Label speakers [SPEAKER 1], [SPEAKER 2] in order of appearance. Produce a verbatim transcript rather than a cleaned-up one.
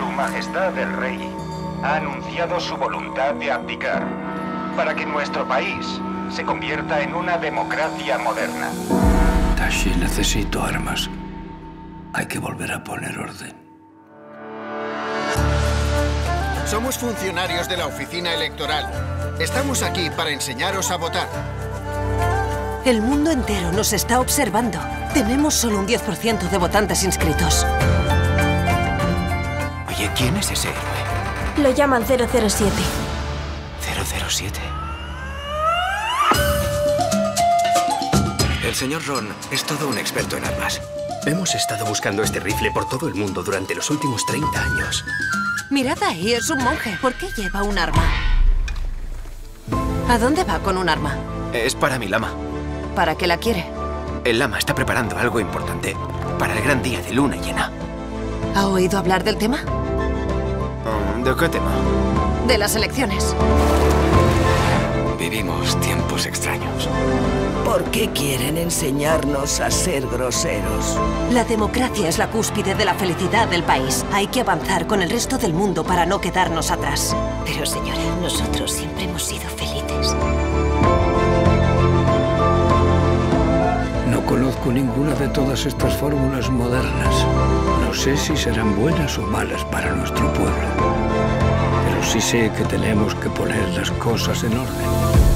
[SPEAKER 1] Su Majestad el Rey ha anunciado su voluntad de abdicar para que nuestro país se convierta en una democracia moderna.
[SPEAKER 2] Tashi, necesito armas. Hay que volver a poner orden.
[SPEAKER 3] Somos funcionarios de la oficina electoral. Estamos aquí para enseñaros a votar.
[SPEAKER 4] El mundo entero nos está observando. Tenemos solo un diez por ciento de votantes inscritos.
[SPEAKER 5] Oye, ¿quién es ese héroe?
[SPEAKER 6] Lo llaman cero cero siete.
[SPEAKER 5] ¿cero cero siete? El señor Ron es todo un experto en armas.
[SPEAKER 7] Hemos estado buscando este rifle por todo el mundo durante los últimos treinta años.
[SPEAKER 4] Mirad ahí, es un monje. ¿Por qué lleva un arma? ¿A dónde va con un arma?
[SPEAKER 5] Es para mi lama.
[SPEAKER 4] ¿Para qué la quiere?
[SPEAKER 5] El lama está preparando algo importante para el gran día de luna llena.
[SPEAKER 4] ¿Ha oído hablar del tema?
[SPEAKER 5] ¿De qué tema?
[SPEAKER 4] De las elecciones.
[SPEAKER 5] Vivimos tiempos extraños.
[SPEAKER 8] ¿Por qué quieren enseñarnos a ser groseros?
[SPEAKER 4] La democracia es la cúspide de la felicidad del país. Hay que avanzar con el resto del mundo para no quedarnos atrás.
[SPEAKER 6] Pero señora, nosotros siempre hemos sido felices.
[SPEAKER 2] No conozco ninguna de todas estas fórmulas modernas. No sé si serán buenas o malas para nuestro pueblo. Pero sí sé que tenemos que poner las cosas en orden.